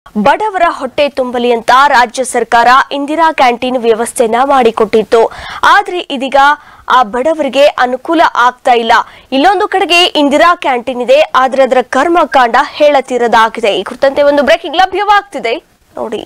ಬಡವರ ಹೊಟ್ಟೆ ತುಂಬಲಿ ಅಂತ ರಾಜ್ಯ ಸರ್ಕಾರ ಇಂದಿರಾ ಕ್ಯಾಂಟೀನ್ ವ್ಯವಸ್ಥೆಯನ್ನ ಮಾಡಿಕೊಟ್ಟಿತ್ತು. ಆದ್ರೆ ಇದೀಗ ಆ ಬಡವರಿಗೆ ಅನುಕೂಲ ಆಗ್ತಾ ಇಲ್ಲ. ಇಲ್ಲೊಂದು ಕಡೆಗೆ ಇಂದಿರಾ ಕ್ಯಾಂಟೀನ್ ಇದೆ, ಆದ್ರೆ ಅದರ ಕರ್ಮಕಾಂಡ ಹೇಳತಿರದಾಗಿದೆ. ಈ ಕುರಿತಂತೆ ಒಂದು ಬ್ರೇಕಿಂಗ್ ಲಭ್ಯವಾಗ್ತಿದೆ ನೋಡಿ.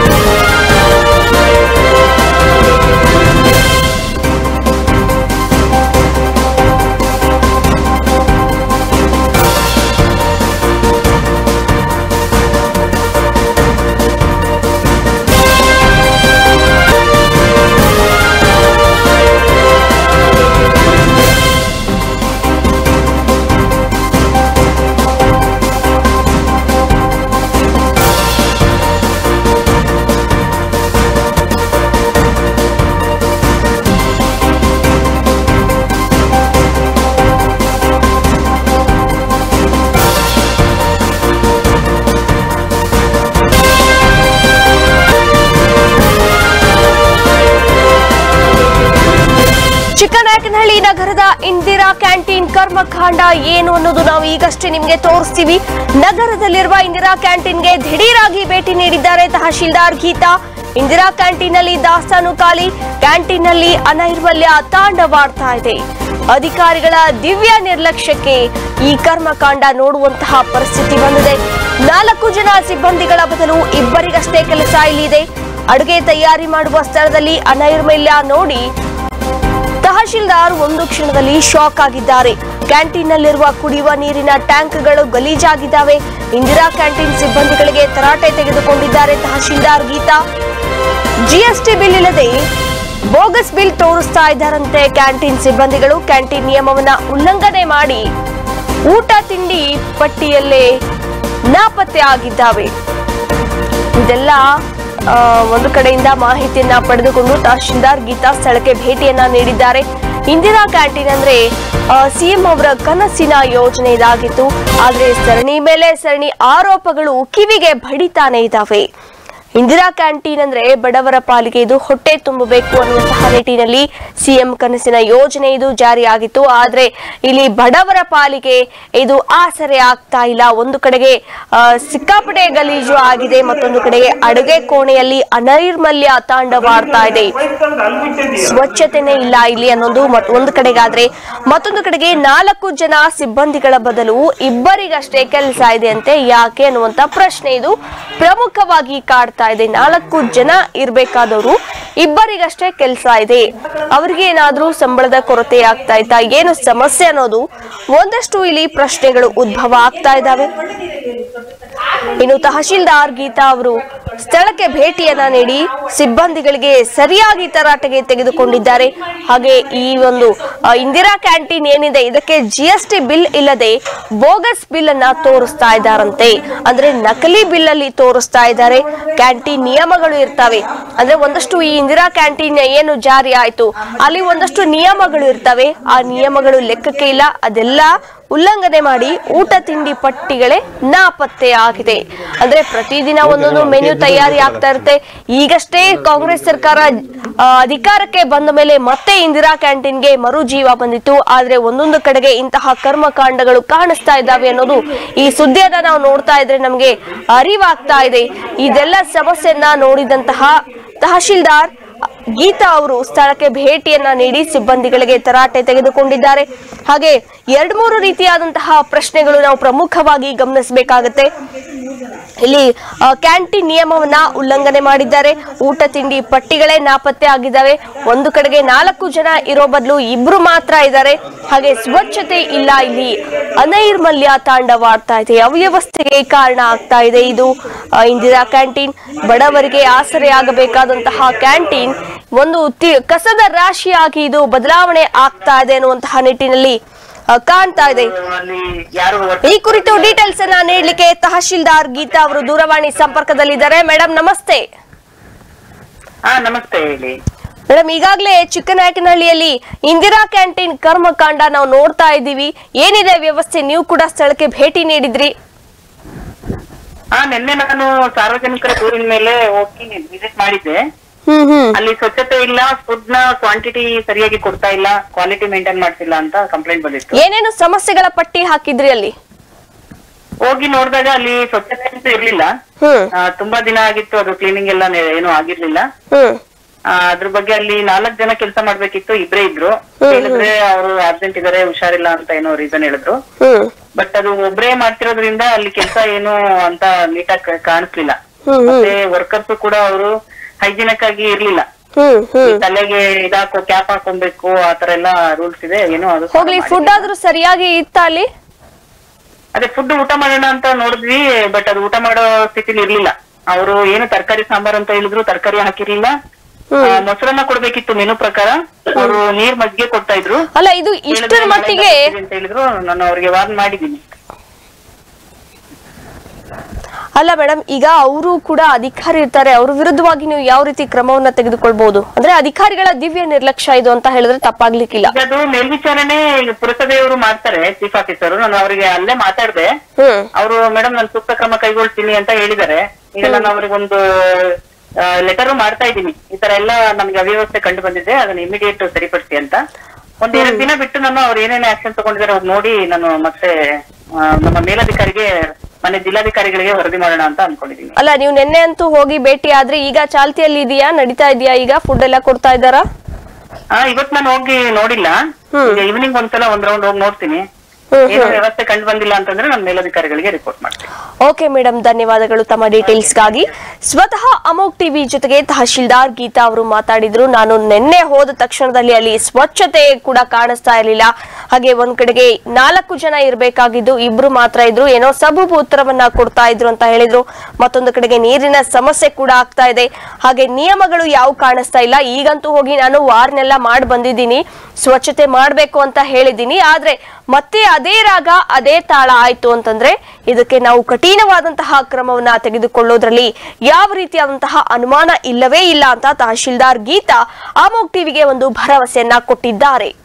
ಚಿಕ್ಕನಾಯಕನಹಳ್ಳಿ ನಗರದ ಇಂದಿರಾ ಕ್ಯಾಂಟೀನ್ ಕರ್ಮಕಾಂಡ ಏನು ಅನ್ನೋದು ನಾವು ಈಗಷ್ಟೇ ನಿಮಗೆ ತೋರಿಸ್ತೀವಿ. ನಗರದಲ್ಲಿರುವ ಇಂದಿರಾ ಕ್ಯಾಂಟೀನ್ಗೆ ದಿಢೀರಾಗಿ ಭೇಟಿ ನೀಡಿದ್ದಾರೆ ತಹಶೀಲ್ದಾರ್ ಗೀತಾ. ಇಂದಿರಾ ಕ್ಯಾಂಟೀನ್ ನಲ್ಲಿ ದಾಸ್ತಾನು ಖಾಲಿ, ಕ್ಯಾಂಟೀನ್ ನಲ್ಲಿ ಅನೈರ್ಮಲ್ಯ ತಾಂಡವಾಡ್ತಾ ಇದೆ. ಅಧಿಕಾರಿಗಳ ದಿವ್ಯ ನಿರ್ಲಕ್ಷ್ಯಕ್ಕೆ ಈ ಕರ್ಮಕಾಂಡ ನೋಡುವಂತಹ ಪರಿಸ್ಥಿತಿ ಬಂದಿದೆ. 4 ಜನ ಸಿಬ್ಬಂದಿಗಳ ಬದಲು ಇಬ್ಬರಿಗಷ್ಟೇ ಕೆಲಸ ಇಲ್ಲಿದೆ. ಅಡುಗೆ ತಯಾರಿ ಮಾಡುವ ಸ್ಥಳದಲ್ಲಿ ಅನೈರ್ಮಲ್ಯ ನೋಡಿ ತಹಶೀಲ್ದಾರ್ ಒಂದು ಕ್ಷಣದಲ್ಲಿ ಶಾಕ್ ಆಗಿದ್ದಾರೆ. ಕ್ಯಾಂಟೀನ್ ನಲ್ಲಿರುವ ಕುಡಿಯುವ ನೀರಿನ ಟ್ಯಾಂಕ್ಗಳು ಗಲೀಜಾಗಿದ್ದಾವೆ. ಇಂದಿರಾ ಕ್ಯಾಂಟೀನ್ ಸಿಬ್ಬಂದಿಗಳಿಗೆ ತರಾಟೆ ತೆಗೆದುಕೊಂಡಿದ್ದಾರೆ ತಹಶೀಲ್ದಾರ್ ಗೀತಾ. ಜಿಎಸ್ಟಿ ಬಿಲ್ ಇಲ್ಲದೆ ಬೋಗಸ್ ಬಿಲ್ ತೋರಿಸ್ತಾ ಇದ್ದಾರಂತೆ ಕ್ಯಾಂಟೀನ್ ಸಿಬ್ಬಂದಿಗಳು. ಕ್ಯಾಂಟೀನ್ ನಿಯಮವನ್ನ ಉಲ್ಲಂಘನೆ ಮಾಡಿ ಊಟ ತಿಂಡಿ ಪಟ್ಟಿಯಲ್ಲೇ ನಾಪತ್ತೆ ಆಗಿದ್ದಾವೆ. ಇದೆಲ್ಲ ಒಂದು ಕಡೆಯಿಂದ ಮಾಹಿತಿಯನ್ನ ಪಡೆದುಕೊಂಡು ತಹಶೀಲ್ದಾರ್ ಗೀತಾ ಸ್ಥಳಕ್ಕೆ ಭೇಟಿಯನ್ನ ನೀಡಿದ್ದಾರೆ. ಇಂದಿರಾ ಕ್ಯಾಂಟೀನ್ ಅಂದ್ರೆ ಸಿಎಂ ಅವರ ಕನಸಿನ ಯೋಜನೆ ಇದಾಗಿತ್ತು. ಆದ್ರೆ ಸರಣಿ ಮೇಲೆ ಸರಣಿ ಆರೋಪಗಳು ಕಿವಿಗೆ ಬಡಿತಾನೆ ಇದ್ದಾವೆ. ಇಂದಿರಾ ಕ್ಯಾಂಟೀನ್ ಅಂದ್ರೆ ಬಡವರ ಪಾಲಿಗೆ ಇದು ಹೊಟ್ಟೆ ತುಂಬಬೇಕು ಅನ್ನುವಂತಹ ನಿಟ್ಟಿನಲ್ಲಿ ಸಿಎಂ ಕನಸಿನ ಯೋಜನೆ ಇದು ಜಾರಿಯಾಗಿತ್ತು. ಆದ್ರೆ ಇಲ್ಲಿ ಬಡವರ ಪಾಲಿಗೆ ಇದು ಆಸರೆ ಆಗ್ತಾ ಇಲ್ಲ. ಒಂದು ಕಡೆಗೆ ಸಿಕ್ಕಾಪಟ್ಟೆ ಗಲೀಜು ಆಗಿದೆ, ಮತ್ತೊಂದು ಕಡೆಗೆ ಅಡುಗೆ ಕೋಣೆಯಲ್ಲಿ ಅನೈರ್ಮಲ್ಯ ತಾಂಡವಾಡ್ತಾ ಇದೆ. ಸ್ವಚ್ಛತೆನೇ ಇಲ್ಲ ಇಲ್ಲಿ ಅನ್ನೋದು ಒಂದು ಕಡೆಗಾದ್ರೆ, ಮತ್ತೊಂದು ಕಡೆಗೆ 4 ಜನ ಸಿಬ್ಬಂದಿಗಳ ಬದಲು ಇಬ್ಬರಿಗಷ್ಟೇ ಕೆಲಸ ಇದೆ ಅಂತೆ. ಯಾಕೆ ಅನ್ನುವಂತ ಪ್ರಶ್ನೆ ಇದು ಪ್ರಮುಖವಾಗಿ ಕಾಡ್ತಾ ಇದೆ. 4 ಜನ ಇರ್ಬೇಕಾದವರು ಇಬ್ಬರಿಗಷ್ಟೇ ಕೆಲಸ ಇದೆ. ಅವ್ರಿಗೆ ಏನಾದ್ರೂ ಸಂಬಳದ ಕೊರತೆ ಆಗ್ತಾ ಇತ್ತಾ, ಏನು ಸಮಸ್ಯೆ ಅನ್ನೋದು ಒಂದಷ್ಟು ಇಲ್ಲಿ ಪ್ರಶ್ನೆಗಳು ಉದ್ಭವ ಆಗ್ತಾ ಇದ್ದಾವೆ. ಇನ್ನು ತಹಶೀಲ್ದಾರ್ ಗೀತಾ ಅವರು ಸ್ಥಳಕ್ಕೆ ಭೇಟಿಯನ್ನ ನೀಡಿ ಸಿಬ್ಬಂದಿಗಳಿಗೆ ಸರಿಯಾಗಿ ತರಾಟೆಗೆ ತೆಗೆದುಕೊಂಡಿದ್ದಾರೆ. ಹಾಗೆ ಈ ಒಂದು ಇಂದಿರಾ ಕ್ಯಾಂಟೀನ್ ಏನಿದೆ ಇದಕ್ಕೆ ಜಿಎಸ್ಟಿ ಬಿಲ್ ಇಲ್ಲದೆ ಬೋಗಸ್ ಬಿಲ್ ಅನ್ನ ತೋರಿಸ್ತಾ ಇದ್ದಾರಂತೆ. ಅಂದ್ರೆ ನಕಲಿ ಬಿಲ್ ಅಲ್ಲಿ ತೋರಿಸ್ತಾ ಇದ್ದಾರೆ. ಕ್ಯಾಂಟೀನ್ ನಿಯಮಗಳು ಇರ್ತವೆ, ಅಂದ್ರೆ ಒಂದಷ್ಟು ಈ ಇಂದಿರಾ ಕ್ಯಾಂಟೀನ್ ಏನು ಜಾರಿ ಆಯ್ತು ಅಲ್ಲಿ ಒಂದಷ್ಟು ನಿಯಮಗಳು ಇರ್ತವೆ. ಆ ನಿಯಮಗಳು ಲೆಕ್ಕಕ್ಕೆ ಇಲ್ಲ, ಅದೆಲ್ಲ ಉಲ್ಲಂಘನೆ ಮಾಡಿ ಊಟ ತಿಂಡಿ ಪಟ್ಟಿಗಳೇ ನಾಪತ್ತೆ ಆಗಿದೆ. ಅಂದ್ರೆ ಪ್ರತಿದಿನ ಒಂದೊಂದು ಮೆನ್ಯೂ ತಯಾರಿ ಆಗ್ತಾ ಇರುತ್ತೆ. ಈಗಷ್ಟೇ ಕಾಂಗ್ರೆಸ್ ಸರ್ಕಾರ ಅಧಿಕಾರಕ್ಕೆ ಬಂದ ಮೇಲೆ ಮತ್ತೆ ಇಂದಿರಾ ಕ್ಯಾಂಟೀನ್ಗೆ ಮರು ಜೀವ ಬಂದಿತ್ತು. ಆದ್ರೆ ಒಂದೊಂದು ಕಡೆಗೆ ಇಂತಹ ಕರ್ಮಕಾಂಡಗಳು ಕಾಣಿಸ್ತಾ ಇದ್ದಾವೆ ಅನ್ನೋದು ಈ ಸುದ್ದಿಯನ್ನ ನಾವು ನೋಡ್ತಾ ಇದ್ರೆ ನಮ್ಗೆ ಅರಿವಾಗ್ತಾ ಇದೆ. ಇದೆಲ್ಲ ಸಮಸ್ಯೆಯನ್ನ ನೋಡಿದಂತಹ ತಹಶೀಲ್ದಾರ್ ಗೀತಾ ಅವರು ಸ್ಥಳಕ್ಕೆ ಭೇಟಿಯನ್ನ ನೀಡಿ ಸಿಬ್ಬಂದಿಗಳಿಗೆ ತರಾಟೆ ತೆಗೆದುಕೊಂಡಿದ್ದಾರೆ. ಹಾಗೆ 2-3 ರೀತಿಯಾದಂತಹ ಪ್ರಶ್ನೆಗಳು ನಾವು ಪ್ರಮುಖವಾಗಿ ಗಮನಿಸಬೇಕಾಗುತ್ತೆ. ಇಲ್ಲಿ ಕ್ಯಾಂಟೀನ್ ನಿಯಮವನ್ನ ಉಲ್ಲಂಘನೆ ಮಾಡಿದ್ದಾರೆ. ಊಟ ತಿಂಡಿ ಪಟ್ಟಿಗಳೇ ನಾಪತ್ತೆ ಆಗಿದ್ದಾವೆ. ಒಂದು ಕಡೆಗೆ 4 ಜನ ಇರೋ ಬದಲು ಇಬ್ರು ಮಾತ್ರ ಇದ್ದಾರೆ. ಹಾಗೆ ಸ್ವಚ್ಛತೆ ಇಲ್ಲ, ಇಲ್ಲಿ ಅನೈರ್ಮಲ್ಯ ತಾಂಡವಾಡ್ತಾ ಇದೆ. ಅವ್ಯವಸ್ಥೆಗೆ ಕಾರಣ ಆಗ್ತಾ ಇದೆ ಇದು ಇಂದಿರಾ ಕ್ಯಾಂಟೀನ್. ಬಡವರಿಗೆ ಆಸರೆ ಆಗಬೇಕಾದಂತಹ ಕ್ಯಾಂಟೀನ್ ಒಂದು ಕಸದ ರಾಶಿಯಾಗಿ ಇದು ಬದಲಾವಣೆ ಆಗ್ತಾ ಇದೆ ಅನ್ನುವಂತಹ ನಿಟ್ಟಿನಲ್ಲಿ ಕಾಣ್ತಾ ಇದೆ. ಈ ಕುರಿತು ಡೀಟೇಲ್ಸ್ ಅನ್ನ ನೀಡಲಿಕ್ಕೆ ತಹಶೀಲ್ದಾರ್ ಗೀತಾ ಅವರು ದೂರವಾಣಿ ಸಂಪರ್ಕದಲ್ಲಿದ್ದಾರೆ. ಮೇಡಮ್ ನಮಸ್ತೆ. ನಮಸ್ತೆ ಹೇಳಿ ಮೇಡಮ್. ಈಗಾಗಲೇ ಚಿಕ್ಕನಾಯಕನಹಳ್ಳಿಯಲ್ಲಿ ಇಂದಿರಾ ಕ್ಯಾಂಟೀನ್ ಕರ್ಮಕಾಂಡ ನಾವು ನೋಡ್ತಾ ಇದ್ದೀವಿ. ಏನಿದೆ ವ್ಯವಸ್ಥೆ? ನೀವು ಕೂಡ ಸ್ಥಳಕ್ಕೆ ಭೇಟಿ ನೀಡಿದ್ರಿ. ನಿನ್ನೆ ನಾನು ಸಾರ್ವಜನಿಕರ ದೂರಿನ ಮೇಲೆ ಹೋಗಿ ವಿಸಿಟ್ ಮಾಡಿದ್ದೆ. ಅಲ್ಲಿ ಸ್ವಚ್ಛತೆ ಇಲ್ಲ, ಫುಡ್ ನ ಕ್ವಾಂಟಿಟಿ ಸರಿಯಾಗಿ ಕೊಡ್ತಾ ಇಲ್ಲ, ಕ್ವಾಲಿಟಿ ಮೇಂಟೈನ್ ಮಾಡ್ತಿಲ್ಲ ಅಂತ ಕಂಪ್ಲೇಂಟ್ ಬಂದಿತ್ತು. ಏನೇನು ಸಮಸ್ಯೆಗಳ ಪಟ್ಟಿ ಹಾಕಿದ್ರಿ ಅಲ್ಲಿ? ಹೋಗಿ ನೋಡಿದಾಗ ಅಲ್ಲಿ ಸ್ವಚ್ಛತೆ ಅಂತೂ ಇರ್ಲಿಲ್ಲ. ತುಂಬಾ ದಿನ ಆಗಿತ್ತು, ಅದು ಕ್ಲೀನಿಂಗ್ ಎಲ್ಲ ಏನು ಆಗಿರ್ಲಿಲ್ಲ. ಅದ್ರ ಬಗ್ಗೆ ಅಲ್ಲಿ 4 ಜನ ಕೆಲಸ ಮಾಡ್ಬೇಕಿತ್ತು, ಇಬ್ರೇ ಇದ್ರು. ಹೇಳಿದ್ರೆ ಅವರು ಆಬ್ಸೆಂಟ್ ಇದಾರೆ, ಹುಷಾರಿಲ್ಲ ಅಂತ ಏನೋ ರೀಸನ್ ಹೇಳಿದ್ರು. ಬಟ್ ಅದು ಒಬ್ರೇ ಮಾಡ್ತಿರೋದ್ರಿಂದ ಅಲ್ಲಿ ಕೆಲಸ ಏನು ಅಂತ ನೀಟಾಗಿ ಕಾಣಿಸ್ಲಿಲ್ಲ. ಮತ್ತೆ ವರ್ಕರ್ಸ್ ಕೂಡ ಅವರು ಹೈಜಿನಿಕ್ ಆಗಿ ಇರ್ಲಿಲ್ಲ. ತಲೆಗೆ ಇದಾಕೋ ಕ್ಯಾಪ್ ಹಾಕೊಬೇಕು, ಆತರ ಎಲ್ಲ ರೂಲ್ಸ್ ಇದೆ. ಏನೋ ಅದು ಹೋಗ್ಲಿ, ಫುಡ್ ಆದ್ರೂ ಸರಿಯಾಗಿ ಇತ್ತ ಅಲ್ಲಿ? ಅದೇ ಫುಡ್ ಊಟ ಮಾಡೋಣ ಅಂತ ನೋಡಿದ್ವಿ, ಬಟ್ ಅದು ಊಟ ಮಾಡೋ ಸ್ಥಿತಿಲಿ ಇರ್ಲಿಲ್ಲ. ಅವರು ಏನು ತರಕಾರಿ ಸಾಂಬಾರ್ ಅಂತ ಹೇಳಿದ್ರು, ತರಕಾರಿ ಹಾಕಿರ್ಲಿಲ್ಲ. ಮೊಸರನ್ನ ಕೊಡ್ಬೇಕಿತ್ತು ಮೆನು ಪ್ರಕಾರ, ಅವರು ನೀರ್ ಮಜ್ಜಿಗೆ ಕೊಡ್ತಾ ಇದ್ರು. ಅಲ್ಲ, ಇದು ಇಷ್ಟರ ಮಟ್ಟಿಗೆ ಅಂತ ಹೇಳಿದ್ರು. ನಾನು ಅವ್ರಿಗೆ ವಾರ್ನ್ ಮಾಡಿದ್ದೀನಿ. ಅಲ್ಲ ಮೇಡಮ್, ಈಗ ಅವರು ಕೂಡ ಅಧಿಕಾರಿ ಇರ್ತಾರೆ, ಅವ್ರ ವಿರುದ್ಧವಾಗಿ ನೀವು ಯಾವ ರೀತಿ ಕ್ರಮವನ್ನ ತೆಗೆದುಕೊಳ್ಬಹುದು? ಅಂದ್ರೆ ಅಧಿಕಾರಿಗಳ ದಿವ್ಯ ನಿರ್ಲಕ್ಷ್ಯ ಇದು ಅಂತ ಹೇಳಿದ್ರೆ ತಪ್ಪಾಗ್ಲಿಕ್ಕಿಲ್ಲ. ಅದು ಮೇಲ್ವಿಚಾರಣೆ ಪುರಸಭೆಯವರು ಮಾಡ್ತಾರೆ, ಚೀಫ್ ಆಫೀಸರ್. ನಾನು ಅವರಿಗೆ ಅಲ್ಲೇ ಮಾತಾಡ್ದೆ. ಅವರು ಮೇಡಮ್ ನಾನು ಸೂಕ್ತ ಕ್ರಮ ಕೈಗೊಳ್ತೀನಿ ಅಂತ ಹೇಳಿದ್ದಾರೆ. ಈಗ ನಾನು ಅವ್ರಿಗೊಂದು ಲೆಟರ್ ಮಾಡ್ತಾ ಇದ್ದೀನಿ, ಈ ತರ ಎಲ್ಲ ನಮ್ಗೆ ಅವ್ಯವಸ್ಥೆ ಕಂಡು ಬಂದಿದೆ, ಅದನ್ನ ಇಮಿಡಿಯೇಟ್ ಸರಿಪಡಿಸಿ ಅಂತ. 1-2 ದಿನ ಬಿಟ್ಟು ನಾನು ಅವ್ರು ಏನೇನು ಆಕ್ಷನ್ ತಗೊಂಡಿದ್ದಾರೆ ಅವ್ರು ನೋಡಿ ನಾನು ಮತ್ತೆ ನಮ್ಮ ಮೇಲಧಿಕಾರಿಗೆ, ಮನೆ ಜಿಲ್ಲಾಧಿಕಾರಿಗಳಿಗೆ ವರದಿ ಮಾಡೋಣ ಅಂತ ಅನ್ಕೊಂಡಿದೀನಿ. ಅಲ್ಲ, ನೀವು ನಿನ್ನೆ ಅಂತೂ ಹೋಗಿ ಭೇಟಿ ಆದ್ರೆ, ಈಗ ಚಾಲ್ತಿಯಲ್ಲಿ ಇದೆಯಾ, ನಡೀತಾ ಇದೆಯಾ ಈಗ ಫುಡ್ ಎಲ್ಲ ಕೊಡ್ತಾ ಇದ್ದಾರಾ? ಇವತ್ ನಾನು ಹೋಗಿ ನೋಡಿಲ್ಲ. ಈವ್ನಿಂಗ್ ಒಂದ್ಸಲ ಒಂದ್ ರೌಂಡ್ ಹೋಗಿ ನೋಡ್ತೀನಿ. ಏನು ವ್ಯವಸ್ಥೆ ಕಂಡು ಬಂದಿಲ್ಲ ಅಂತಂದ್ರೆ ನಾನು ಮೇಲಧಿಕಾರಿಗಳಿಗೆ ರಿಪೋರ್ಟ್ ಮಾಡ್ತೀನಿ. ಓಕೆ ಮೇಡಮ್, ಧನ್ಯವಾದಗಳು ತಮ್ಮ ಡೀಟೇಲ್ಸ್ಗಾಗಿ. ಸ್ವತಃ ಅಮೋಕ್ ಟಿವಿ ಜೊತೆಗೆ ತಹಶೀಲ್ದಾರ್ ಗೀತಾ ಅವರು ಮಾತಾಡಿದ್ರು. ನಾನು ನಿನ್ನೆ ಹೋದ ತಕ್ಷಣದಲ್ಲಿ ಅಲ್ಲಿ ಸ್ವಚ್ಛತೆ ಕೂಡ ಕಾಣಿಸ್ತಾ ಇರಲಿಲ್ಲ. ಹಾಗೆ ಒಂದ್ ಕಡೆಗೆ 4 ಜನ ಇರಬೇಕಾಗಿದ್ದು 2 ಮಾತ್ರ ಇದ್ರು, ಏನೋ ಸಬೂಬು ಉತ್ತರವನ್ನ ಕೊಡ್ತಾ ಇದ್ರು ಅಂತ ಹೇಳಿದ್ರು. ಮತ್ತೊಂದು ಕಡೆಗೆ ನೀರಿನ ಸಮಸ್ಯೆ ಕೂಡ ಆಗ್ತಾ ಇದೆ. ಹಾಗೆ ನಿಯಮಗಳು ಯಾವ ಕಾಣಿಸ್ತಾ ಇಲ್ಲ. ಈಗಂತೂ ಹೋಗಿ ನಾನು ವಾರ್ನೆಲ್ಲ ಮಾಡಿ ಬಂದಿದ್ದೀನಿ, ಸ್ವಚ್ಛತೆ ಮಾಡ್ಬೇಕು ಅಂತ ಹೇಳಿದ್ದೀನಿ. ಆದ್ರೆ ಮತ್ತೆ ಅದೇ ರಾಗ ಅದೇ ತಾಳ ಆಯ್ತು ಅಂತಂದ್ರೆ ಇದಕ್ಕೆ ನಾವು ಕಠಿಣವಾದಂತಹ ಕ್ರಮವನ್ನ ತೆಗೆದುಕೊಳ್ಳೋದ್ರಲ್ಲಿ ಯಾವ ರೀತಿಯಾದಂತಹ ಅನುಮಾನ ಇಲ್ಲವೇ ಇಲ್ಲ ಅಂತ ತಹಶೀಲ್ದಾರ್ ಗೀತಾ ಅಮೋಕ್ ಟಿವಿಗೆ ಒಂದು ಭರವಸೆಯನ್ನ ಕೊಟ್ಟಿದ್ದಾರೆ.